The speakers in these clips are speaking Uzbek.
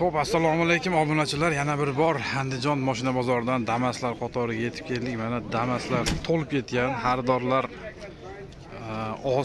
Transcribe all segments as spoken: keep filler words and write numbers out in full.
Xo'p, assalomu alaykum obunachilar. Yana bir bor Andijon mashina bozoridan Damaslar qatoriga yetib keldik. Mana Damaslar to'lib ketgan, xaridorlar oz.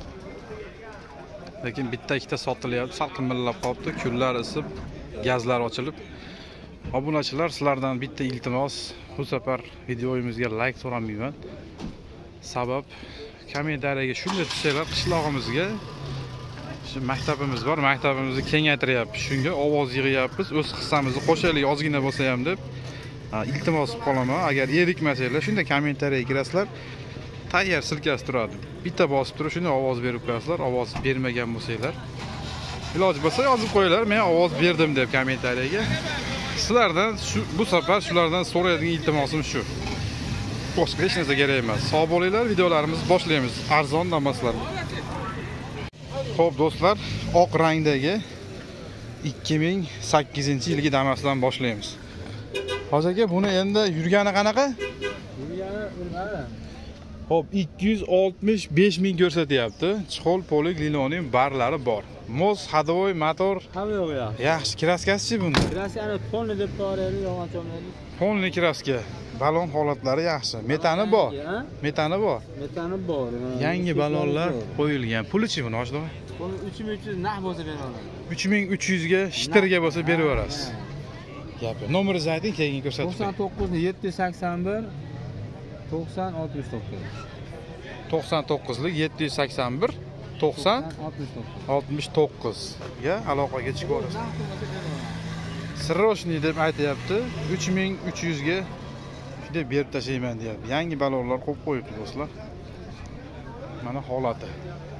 Lekin bitta ikkita sotilyapti. Sal qimillab qolibdi. Kunlar isib, gazlar ochilib. Obunachilar, sizlardan bitta iltimos. Bu safar videoyimizga like so'ramayman. Sabab kommentariyaga shunday tushsanglar, qishlog'imizga shu maktabimiz bor, maktabimizni kengaytiryapmiz. Shunga ovoz yig'yapmiz. O'z hissamizni qo'shaylik, ozgina bo'lsa ham deb iltimos qolaman. Agar erikmasanglar, shunda kommentariyaga kirasizlar. Tayyor silkasi turadi. Bitta bosib turib, shuni ovoz berib qo'yasizlar. Ovoz bermagan bo'lsanglar, iloji bo'lsa yozib qo'yinglar. Men ovoz berdim deb kommentariyaga. Sizlardan shu bu safar shulardan so'raydigan iltimosim shu. Boshqa hech narsa kerak emas. Sog' bo'linglar, videolarimizni boshlaymiz. Arzon Damaslar. Xo'p do'stlar, oq rangdagi ikki ming sakkizinchi yilgi Damasdan boshlaymiz. Hozir aka, buni endi yurgani qanaqa? Yurgani bilmadim. Xo'p, ikki yuz oltmish besh ming ko'rsatyapti. Chixol, polik, linonim barlari bor. Moz, hadovoy, motor hamma yo'q ya. Yaxshi, kraskasi-chi buni? Kraskani polni deb qo'yaylik, yog'och olmaylik. Polni kraska. Balon holatlari yaxshi. Metani bor. Metani bor. Metani bor. Yangi balonlar qo'yilgan. Puli-chi buni oshdi? Buni uch ming uch yuz naq bo'lsa beraman. uch ming uch yuz ga shtirga bo'lsa berib yuborasiz. Gap. Nomeringizni ayting, keyin ko'rsatib. to'qson to'qqiz yetti yuz sakson bir to'qson oltmish to'qqiz. to'qson to'qqiz lik yetti yuz sakson bir to'qson oltmish to'qqiz ga aloqaga chiqib olasiz. Sirroshniy deb aytayapti. uch ming uch yuz ga shunday berib tashlayman deyapti. Yangi balonlar qo'yib qo'yibdi do'stlar. Mana holati.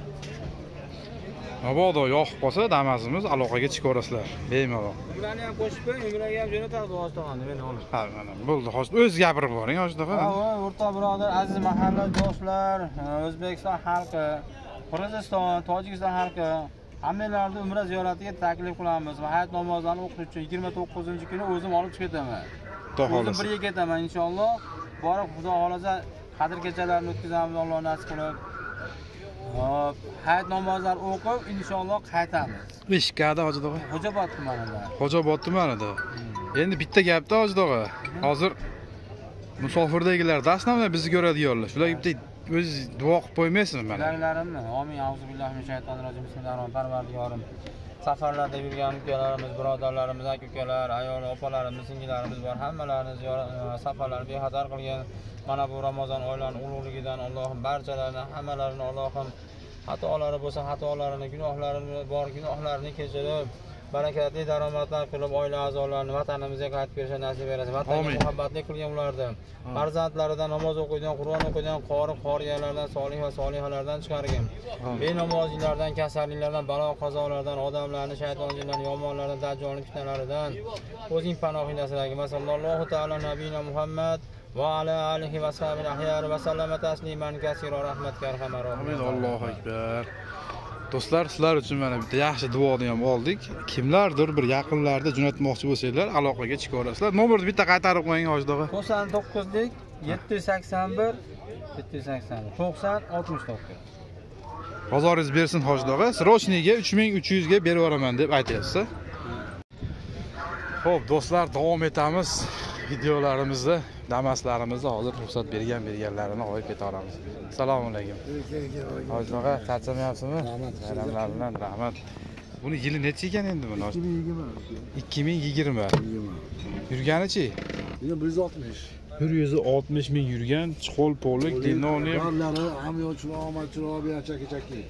Mabodo yoqib qolsa, Damasimiz aloqaga chiqib olasizlar. Bemalol. Ularni ham qo'shib qo'ying, ularga ham jo'natadi O'zbekistonga, meni olib. Ha, mana bo'ldi. Hozir o'z gapirib boring, hozir. Ha, o'rtoq birodar, aziz mahalla do'stlar, O'zbekiston xalqi, Qirg'iziston, Tojikiston xalqi, hammalarni umra ziyoratiga taklif qilamiz va hayit namozlarini o'qish uchun yigirma to'qqizinchi kuni o'zim olib chiqib ketaman. Xudo xolasa. O'zim birga ketaman inshaalloh. Borib Xudo xolasa qadr kechalarini o'tkazamiz, Alloh nasib qilib. Hop, hayit namozlarini o'qib inshaalloh qaytamiz. Beshkada Hojidoga. Xo'jobod tumanida. Xo'jobod tumanida. Endi bitta gapda Hojidoga. Hozir musofirdagilar dastlabda bizni ko'radiganlar. Shular bitta o'z duo qilib qo'ymaysizmi mana? Tilaklarimni. Amin. Auzubillahi minash shaytonir-rojim. Bismillahirrohmanirrohim. Parvardigorim. Safarlarda yurgan ukalarimiz, birodarlarimiz, aka-ukalar, ayol, opalarimiz, singillarimiz bor. Hammalarini safarlar bexatar qilgan. Mana bu Ramazon oylarining ulug'ligidan Allohim barchalarini, hammalarini Allohim xatolari bo'lsa, xatolarini, gunohlarini bor, gunohlarini kechirib, barakatli daromadlar qilib, oila a'zolarini vatanimizga qaytib kelishni nasib etsin. Vatanga muhabbatli qilgan ularni, farzandlaridan namoz o'qiydigan, Qur'on o'qiydigan qori, qoriyalardan, solih va solihalardan chiqargan. Benamozlardan, kasalliklardan, balo qazolardan, odamlarni, shayton jinlarni, yomonlardan, dajjolning fitnalaridan o'zing panohingda asragin. Sallallohu ta'ala nabiyina Muhammad va ala alihi va sahbihi ahyar va sallama tasliman kaseera rahmatga arhamar rohim. Allohu akbar. Do'stlar, sizlar uchun mana bitta yaxshi duoni ham oldik. Kimlardir bir yaqinlarda jo'natmoqchi bo'lsanglar, aloqaga chiqa olasizlar. Nomerni bitta qaytarib qo'ying Hojidoga. to'qson to'qqiz lik yetti yuz sakson bir yetti yuz sakson bir to'qson oltmish to'qqiz. Bozoringiz bersin Hojidoga. Siroshniyga uch ming uch yuz ga berib yuboraman deb aytyapsiz. Xo'p, do'stlar, davom etamiz. Videolarimizda Damaslarimizni hozir ruxsat bergan berganlarini olib ketaveramiz. Assalomu alaykum. Hojidoga, charchamayapsizmi? Rahmat, bilan rahmat. Buni yili necha ekan endi buni? ikki ming yigirma. Yurganichi? bir yuz oltmish. bir yuz oltmish ming yurgan, Chixol, polik, linonim. Barlari hamyochilar, omadchilar, bechaki-chaki.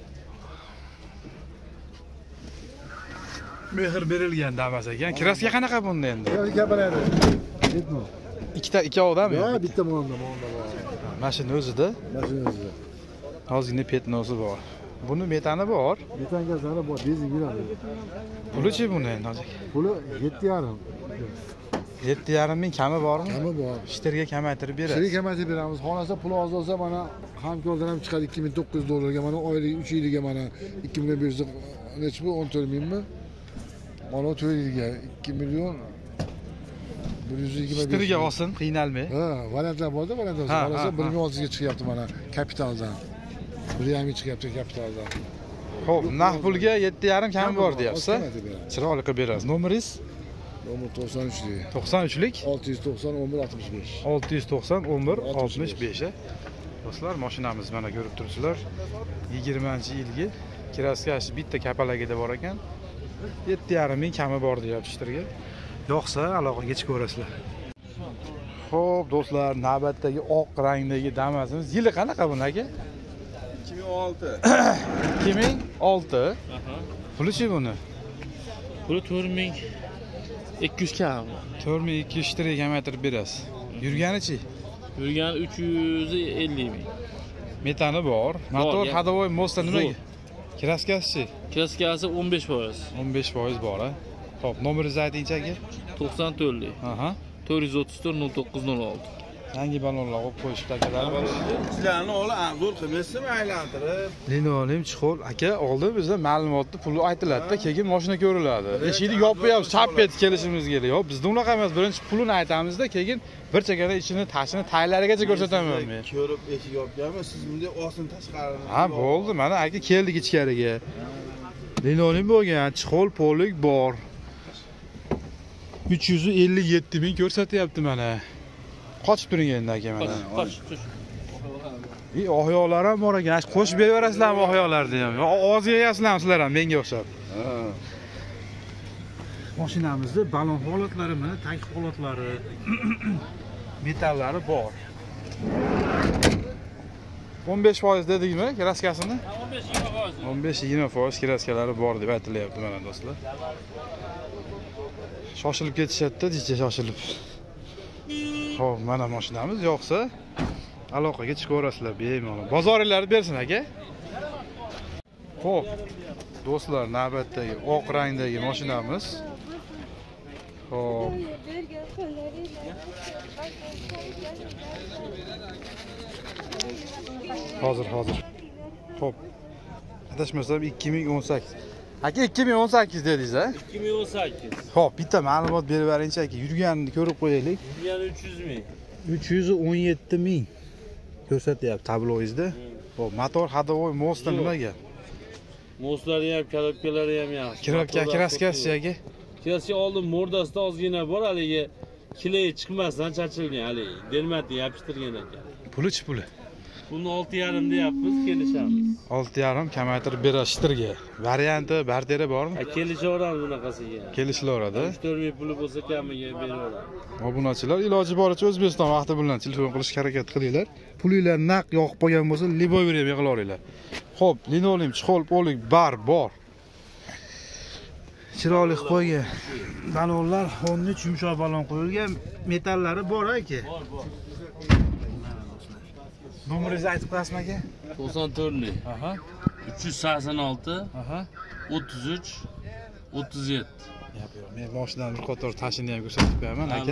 Mehr berilgan Damas ekan. Kraska qanaqa bunda endi? Kraska bo'ladi. Ketmo. Ikkita ikki odammi? Yo'q, bitta monda, monda bor. Mashina o'zida? Mashina o'zida. Hozirgi petnosi bor. Buni metani bor. Metan gazlari bor, benzin yuradi. Puli-chi buni endi hozir? Puli yetti yarim. yetti yarim ming kami bormi? Kami bor. Shtirga kamaytirib berasiz. Shtirga kamaytirib beramiz. Xonasida pul oz bo'lsa mana hamkordan ham chiqadi ikki ming to'qqiz yuz dollarga, mana oylik uch yiliga mana ikki million besh yuz necha bu o'n to'rt mingmi? Mana to'rt yilga ikki million bir yuz yigirma besh. Shtirga olsin, qiynalmay. Ha, variantlar bor-da, variantlar. Xonasida bir ming olti yuzga chiqyapti mana kapitaldan. bir yarim ming chiqyapti kapitaldan. Xo'p, naq pulga yetti yarim kami bor deyapsiz. Kam aytib beraman. Chiroyli qilib berasiz. Nomeringiz Nomer to'qson uch lik. to'qson uchlik olti yuz to'qson o'n bir oltmish besh. olti yuz to'qson o'n bir oltmish besh. Do'stlar, mashinamiz mana ko'rib turibsizlar. yigirmanchi yilgi kraskasi bitta kapalagida bor ekan. yetti yarim ming kami bor deyapti shtirga. Yo'qsa aloqaga chiqaverasizlar. Xo'p, do'stlar, navbatdagi oq rangdagi Damas'imiz yili qanaqa buni aka? ikki ming olti. ikki ming olti. Pulichi buni? Puli to'rt ming ikki yuz kam. to'rt ming ikki yuz shtirga kamaytirib berasiz. Yurganichi? Yurgan uch yuz ellik ming. Metani bor. Motor ya. hadovoy mosta nimaga? Zo'r. Kraskasi Kraskasi o'n besh foiz. o'n besh foiz bor, ha. Xo'p, nomeringizni ayting aka. to'qson to'rtlik. Aha. to'rt yuz o'ttiz to'rt nol to'qqiz nol olti. Yangi balonlar qo'yib qo'yishibdi akalarimiz. Sizlarni olib arzon qilmasmi aylantirib? Linoleum chixol aka, oldin bizda ma'lumotni puli aytiladi-da, keyin mashina ko'riladi. Eshikni yopib, chap etib kelishimiz kerak. Yo'q, bizda unaqa emas. Birinchi pulini aytamizda, keyin bir chekana ichini, tashini, taylarigacha ko'rsataman men. Ko'rib eshik yopganman, siz bunday ostin tashqarini. Ha, bo'ldi. Mana aka keldik ichkariga. Linoleum bo'lgan, chixol polik bor. uch yuz ellik yetti ming ko'rsatyapti mana. Qochib turing endi aka mana. Qoch, tush. I oyoqlar ham bor ekan. Qo'shib beraverasizlarmi oyoqlarni ham? Og'izga yeyasizlarmi sizlar ham menga o'xshab? Ha. Mashinamizda balon holatlari, mana tank holatlari, metallari bor. o'n besh foiz dedikmi kraskasini? o'n besh yigirma foiz. o'n besh yigirma foiz kraskalari bor deb aytilyapti mana do'stlar. Shoshilib ketishadi-da, jicha shoshilib. Xo'p, mana mashinamiz yo'qsa aloqaga chiqaverasizlar bemalol. Bozoringlarni bersin aka. Xo'p, do'stlar, navbatdagi oq rangdagi mashinamiz. Xo'p. Hozir, hozir. Xo'p. Adashmasam ikki ming o'n sakkiz. Aka ikki ming o'n sakkiz dedingiz, a? ikki ming o'n sakkiz. Xo'p, bitta ma'lumot berib beringchi aka. Yurganini ko'rib qo'yaylik. Yurgan uch yuz ming. uch yuz o'n yetti ming ko'rsatyapti tabloingizda. Xo'p, motor hadovoy mosta nimaga? Moslari ham, korobkalari ham yaxshi. Kirabka kraskasi aka. Kraska oldin mordasida ozgina bor, haligi kilay chiqmasdan chachilgan, haligi dermatni yopishtirgan ekan. Pulichi puli? Buni olti yarim deyapmiz, kelishamiz. olti yarim kamaytirib berishtirga. Varianti, barteri bormi? Ha, kelishaveramiz bunaqasiga. Kelishilaveradi. uch to'rt ming puli bo'lsa kamiga beraveramiz. Obunachilar iloji boricha O'zbekiston vaqti bilan telefon qilishga harakat qilinglar. Pulinglar naq yoqib qolgan bo'lsa, libover ham yig'ilaveringlar. Xo'p, linoleum, chixol, polik bar bor. Chiroyli qilib qo'ygan. Balonlar o'n uch yumshoq balon qo'yilgan, metallari bor aka. Bor, bor. Nomeringizni aytib qo'yasizmi aka? to'qson to'rtlik. Aha. uch yuz sakson olti Aha. o'ttiz uch o'ttiz yetti. Yo'q, yo'q, men mashinaning bir qator tashini ham ko'rsatib qo'yaman aka.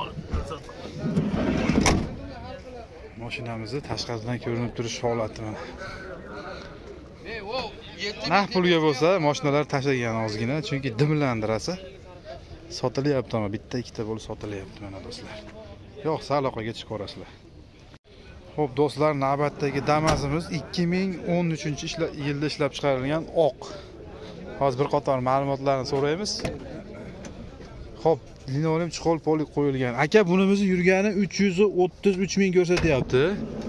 Mashinamizni tashqaridan ko'rinib turish holati mana. Naq pulga bo'lsa, mashinalar tashlagan ozgina, chunki dimlandirasi. Sotilyapti, ama bitta ikkita bo'lib sotilyapti mana do'stlar. Yo'qsa aloqaga chiqaverasizlar. Xo'p, do'stlar, navbatdagi Damas'imiz ikki ming o'n uchinchi yilda ishlab chiqarilgan oq. Hozir bir qator ma'lumotlarni so'raymiz. Xo'p, linoleum chixol polik qo'yilgan. Aka, bunimizni yurgani uch yuz o'ttiz uch ming ko'rsatyapti.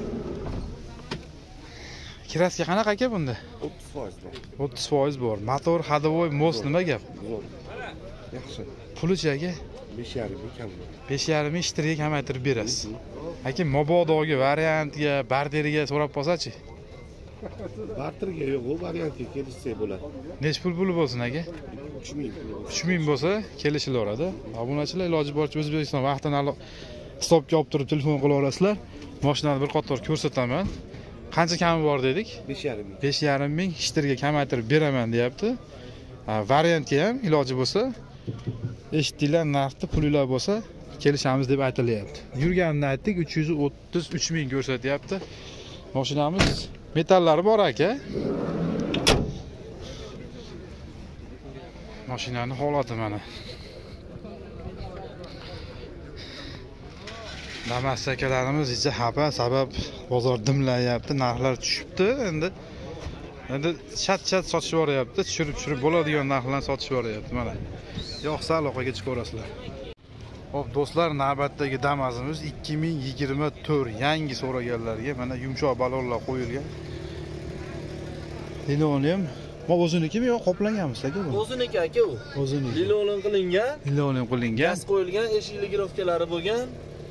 Kraska qanaqa aka bunda? o'ttiz foiz bor. o'ttiz foiz bor. Motor hadovoy most nima gap? Zo'r. Yaxshi. Pulichi aka? besh yarim ming kam. besh yarim ming shtirga kamaytirib berasiz. Aka, mabodogi variantga, barderiga so'rab qolsa-chi? Barterga yo'q, u variantga kelishsa bo'ladi. Nech pul puli bo'lsin aka? uch ming. uch ming bo'lsa kelishilaveradi. Obunachilar iloji boricha O'zbekiston vaqtini hisobga olib turib telefon qilaverasizlar. Mashinani bir qator ko'rsataman. Qancha kami bor dedik? besh yarim ming. besh yarim ming shtirga kamaytirib beraman deyapti. Variantga ham iloji bo'lsa, eshitdinglar, narxni pulinglar bo'lsa kelishamiz deb aytilyapti. Yurganini aytdik, uch yuz o'ttiz uch ming ko'rsatyapti. Mashinamiz metallari bor aka. Mashinaning holati mana. Damas akalarimiz ichida xafa, sabab bozor dimlayapti, narxlar tushibdi. Endi Endi chat-chat sotib yuboryapti, tushirib-tushirib bo'ladigan narxlarni sotib yuboryapti mana. Yo'qsa aloqaga chiqaverasizlar. Xo'p, do'stlar, navbatdagi Damas'imiz ikki ming yigirma to'rt yangi so'raganlarga mana yumshoq balonlar qo'yilgan. Linoleum. Ma o'zinikimi yo qoplanganmi sizlarga bu? O'ziniki aka u. O'ziniki. Linoleum qilingan, Linoleum qilingan. gaz qo'yilgan, eshik ligirovkalari bo'lgan.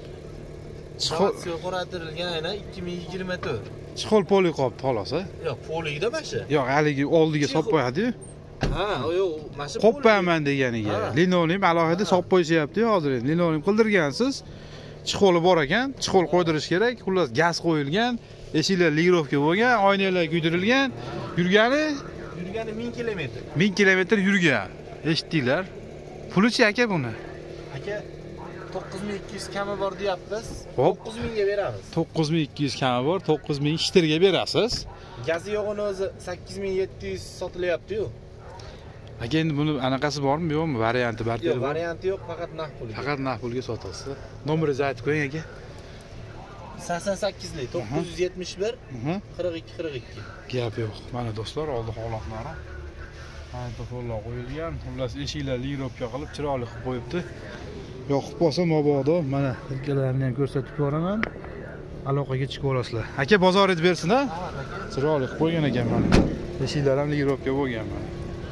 Chiqol qo'ratirilgan aynan ikki ming yigirma to'rt. chiqol poli qopti xolos, a? Yo'q, poligida mana shu. Yo'q, haligi oldiga solib qo'yadi-yu. Ha, yo'q, mana shu Qoppaman deganiga. Linoleum alohida solib qo'yishyapti-yu hozir. Linoleum qildirgansiz, chiqoli bor ekan, chiqol qo'ydirish kerak. Xullas gaz qo'yilgan, eshiklar ligirovka bo'lgan, oynalar kuydirilgan, yurgani yurgani ming kilometr. ming kilometr yurgan. Eshitdinglar? Pulichi aka buni? Aka to'qqiz ming ikki yuz kami bor deyapmiz. Hop. to'qqiz ming ga beramiz. to'qqiz ming ikki yuz kami bor, to'qqiz ming shtirga berasiz. Gazi yo'g'ini o'zi sakkiz ming yetti yuz sotilyapti-yu. Aka endi buni anaqasi bormi, yo'qmi? Varianti barcha. Yo'q, varianti yo'q, faqat naqd pulga. Faqat naqd pulga sotasiz. Nomeringizni aytib qo'ying aka. sakson sakkiz lik to'qqiz yuz yetmish bir Mhm. qirq ikki qirq ikki. Gap yo'q. Mana do'stlar, oldi holatlari. Mana to'g'rilar qo'yilgan. Xullas eshiklar ligirovka qilib chiroyli qilib qo'yibdi. Yoqib bo'lsa mabodo mana ilkalarini ham ko'rsatib boraman. Aloqaga chiqib olasizlar. Aka bozoringiz bersin a? Chiroyli qilib qo'ygan ekan mana. Eshiklar ham ligirovka bo'lgan mana.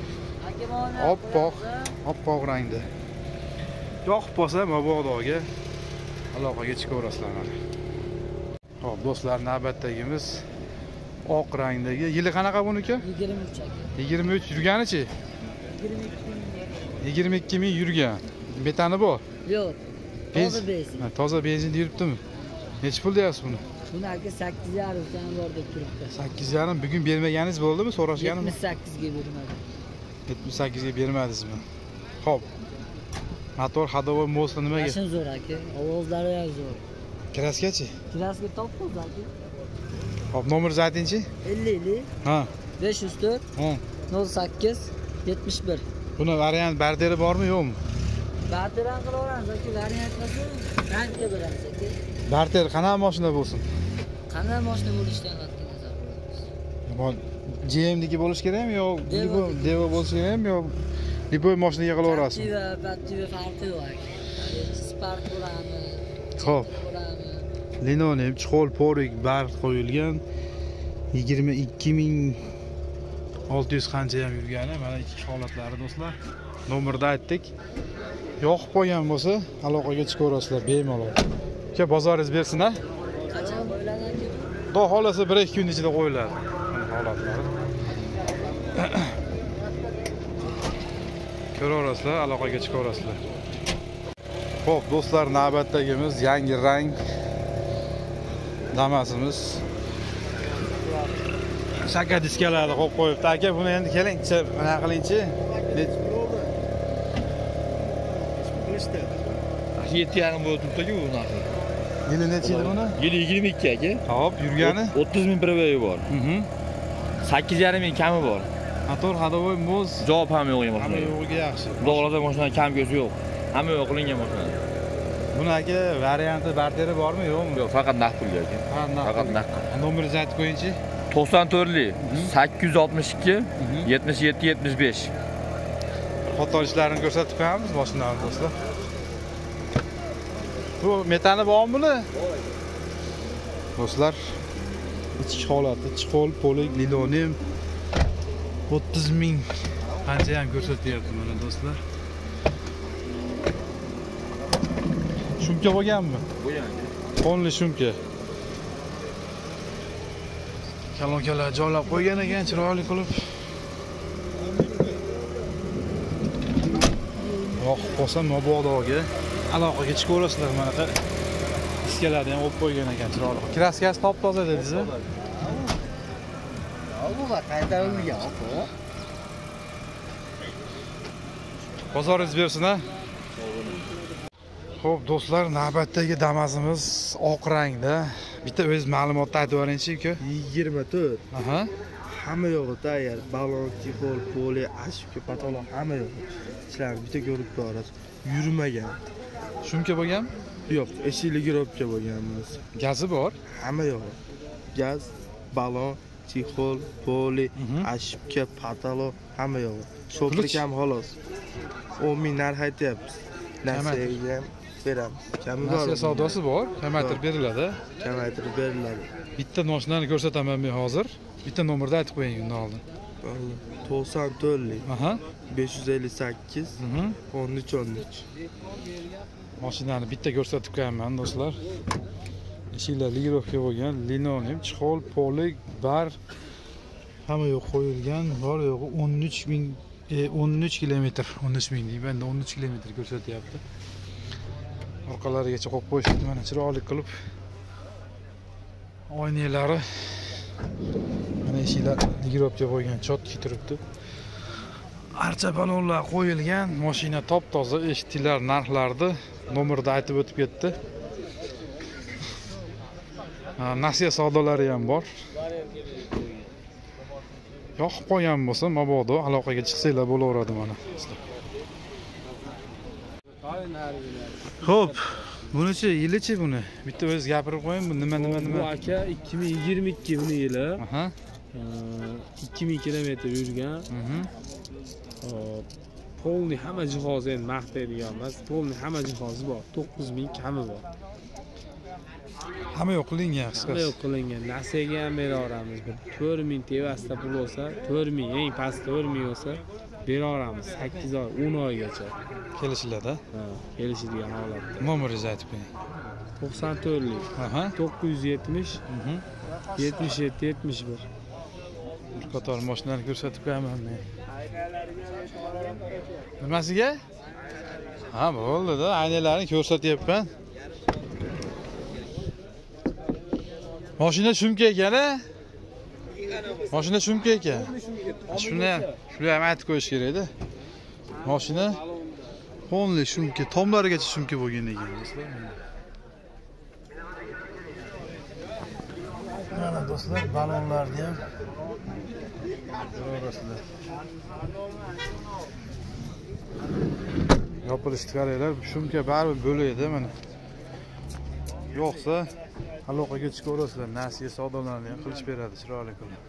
Oppoq, oppoq rangda. Yoqib bo'lsa mabodoga aloqaga chiqaverasizlar mana. Xo'p, do'stlar, navbatdagimiz oq rangdagi. Yili qanaqa buniki? yigirma uch aka. yigirma uch yurganichi? yigirma ikki ming. yigirma ikki ming yurgan. Metani bor? Yo'q. Toza benzin. Ha, toza benzinda yuribdimi? Necha pul deyapsiz buni? Buni aka sakkiz yarim so'm bor deb turibdi. sakkiz yarim bugun bermaganingiz bo'ldimi? So'rashganimi? yetmish sakkiz ga bermadi. yetmish sakkiz ga bermadingizmi? Xo'p. Motor hadovoy mo'sli nimaga? Mashin zo'r aka. Ovozlari ham zo'r. Kraskachi? Kraska top pul aka. Xo'p, nomeringizni aytingchi? ellik Ha. besh yuz to'rt Ha. nol sakkiz yetmish bir. Buni variant barderi bormi, yo'qmi? Barteran qilaveramiz aka, variant qilsa, rangga beramiz aka. Barter qanaqa mashina bo'lsin? Qanday mashina bo'lishidan qat'iy nazar qilamiz. Bu G M niki bo'lish kerakmi yo Devo. Devo bo'lishi kerakmi yo Lipoy mashinaga qilaverasizmi? Captiva, Captiva farqi yo'q aka. Spark bo'ladi. Xo'p. Linoleum, chiqol, porik, bart qo'yilgan. yigirma ikki ming olti yuz qancha ham yurgani. Mana ikki holatlari do'stlar. Nomerni aytdik. Yoqib qo'ygan bo'lsa, aloqaga chiqaverasizlar bemalol. Aka bozoringiz bersin a? Qachon qo'yiladi aka? Xudo xolasa bir ikki kun ichida qo'yiladi. Mana holatlari. Ko'raverasizlar, aloqaga chiqaverasizlar. Xo'p, do'stlar, navbatdagimiz yangi rang Damas'imiz. Shaka diskalarni qo'yib qo'yibdi. Aka, buni endi kelingchi, mana qilingchi. yetti yarim bo'lib turibdi-ku bu narxi. Yili necha yil buni? Yili yigirma ikki aka. Hop, yurgani? o'ttiz ming provayi bor. Mhm. sakkiz yarim ming kami bor. Motor hadovoy mo'z. Javob ham yo'q Hamma mashina. yo'g'iga yaxshi. Xudo xolasa mashina kam ko'zi yo'q. Hamma yo'q qilingan mashina. Buni aka varianti barteri bormi, yo'qmi? Yo'q, faqat naqd pulga aka. Ha, naqd. Faqat naqd. Nomeringizni aytib qo'yingchi. to'qson to'rtlik sakkiz yuz oltmish ikki yetmish yetti yetmish besh. Foto ishlarini ko'rsatib qo'yamiz mashinani do'stlar. Bu metani bormi buni? Do'stlar, ichki holati, chiqol, polik, linoleum o'ttiz ming qancha ham ko'rsatyapti mana do'stlar. Shumka bo'lganmi? Bo'lgan. Qonli shumka. Kalonkalar joylab qo'ygan ekan, chiroyli qilib. Yoqib qolsa mabodoga aloqaga chiqaverasizlar mana qa. Diskalarni ham olib qo'ygan ekan, chiroyli. Kraskasi top toza dedingiz-a? Bu va qaytarilgan aka. Bozoringiz bersin a? Xo'p, do'stlar, navbatdagi Damas'imiz oq rangda. Bitta o'z ma'lumotni aytib yuboringchi, uka. yigirma to'rt. Aha. Hamma yo'g'i tayyor. Balon, kipol, poli, ashka, patolon hamma yo'g'i. Ishlari bitta ko'rib borasiz. Yurmagan. Shumka bo'lgan? Yo'q, eshik ligirovka bo'lganmiz. Gazi bor. Hamma yo'g'i. Gaz, balon, chexol, poli, ashibka, patolog hamma yo'q. Shoplik ham xolos. o'n ming narx aytyapmiz. Nasiyaga ham beramiz. Kami bor. Nasiya savdosi bor, kamaytirib beriladi. Kamaytirib beriladi. Bitta mashinani ko'rsataman men hozir. Bitta nomerni aytib qo'ying undan oldin. to'qson to'rtlik. Aha. besh yuz ellik sakkiz, o'n uch o'n uch. Mashinani bitta ko'rsatib qo'yaman do'stlar. Eshiklar ligirovka bo'lgan, linoleum, chexol, poli, bar hamma yo'q qo'yilgan. Bor yo'g'i o'n uch ming o'n uch kilometr, o'n uch ming deyman, endi o'n uch kilometr ko'rsatyapti. Orqalarigacha qo'yib qo'yishdi, mana chiroyli qilib. Oynalari mana eshiklar ligirovka bo'lgan, chotki turibdi. Archa balonlar qo'yilgan, mashina top-toza, eshitdilar narxlarni, nomerni aytib o'tib ketdi. Nasiya savdolari ham bor. Yoqib qolgan bo'lsa, mabodo aloqaga chiqsanglar bo'laveradi mana. Xo'p, bunichi yilichi buni? Bitta o'z gapirib qo'ying, bu nima nima nima? Bu aka ikki ming yigirma ikki buni yili. Aha. ikki ming kilometr yurgan. Hop. Polni hamma jihozi endi maqtaydigan emas. Polni hamma jihozi bor. to'qqiz ming kami bor. Hamma yo'q qilingan qisqasi. Hamma yo'q qilingan. Nasiyaga ham beraveramiz. to'rt ming tevasida pul bo'lsa, to'rt ming, eng past to'rt ming bo'lsa beraveramiz. sakkiz oy, o'n oygacha. Kelishiladi. Ha, kelishadigan holatda. Nomeringizni aytib qo'ying. to'qson to'rtlik. Aha. to'qqiz yuz yetmish, yetmish yetti yetmish bir. Bir qator mashinalarni ko'rsatib qo'yaman men. Nimasiga? Ha, bo'ldi-da, aynalarni ko'rsatyapman. Mashina shumka ekan-a? Mashina shumka ekan. Shuni ham, shuni ham aytib qo'yish kerak-da. Mashina polni shumka, tomlarigacha shumka bo'lgan ekan do'stlar. Mana do'stlar, balonlarni ham ko'rasizlar. Yopilishni qaranglar, shumka baribir bo'ladi mana. Yo'qsa aloqaga chiqaverasizlar, nasiya savdolarni ham qilib beradi, chiroyli qilib.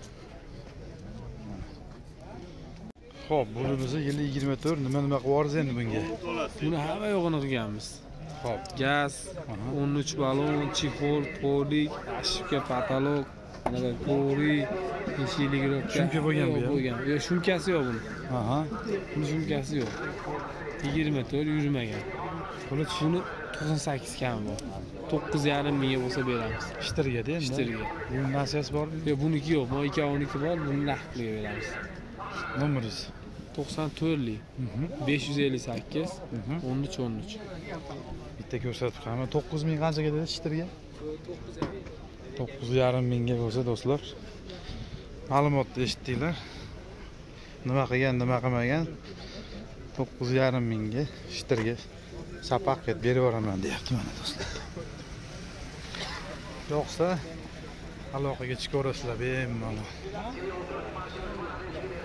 Xo'p, bunimizni yili yigirma to'rt nima nima qilyapsiz endi bunga? Buni hamma yo'g'ini qilganmiz. Xo'p, Gaz, o'n uch balon, chexol, polik, ashibka, patolog, mana pori, eshikli girovka. Shumka bo'lgan bu ham? Bo'lgan. Yo'q, shumkasi yo'q buni. aha. Buni shumkasi yo'q. yigirma to'rt yurmagan. Buni Buni to'qson sakkiz kami bor. to'qqiz yarim mingga bo'lsa beramiz. ishtirga-da endi. Ishtirga. Bu nasiyasi bormi? Yo'q, buniki yo'q. Bu ikkoviniki bor, buni naqdga beramiz. Nomeringiz? to'qson to'rtlik, besh yuz ellik sakkiz, o'n uch o'n uch. Bitta ko'rsatib qo'yaman. to'qqiz ming qanchaga dedi ishtirga? to'qqiz yarim mingga bo'lsa do'stlar. Ma'lumotni eshitdinglar. Nima qilgan, nima qilmagan? to'qqiz yarim mingga ishtirga sapaq ket beraveraman deyapti mana do'stlar. Yo'qsa aloqaga chiqaverasizlar bemalol.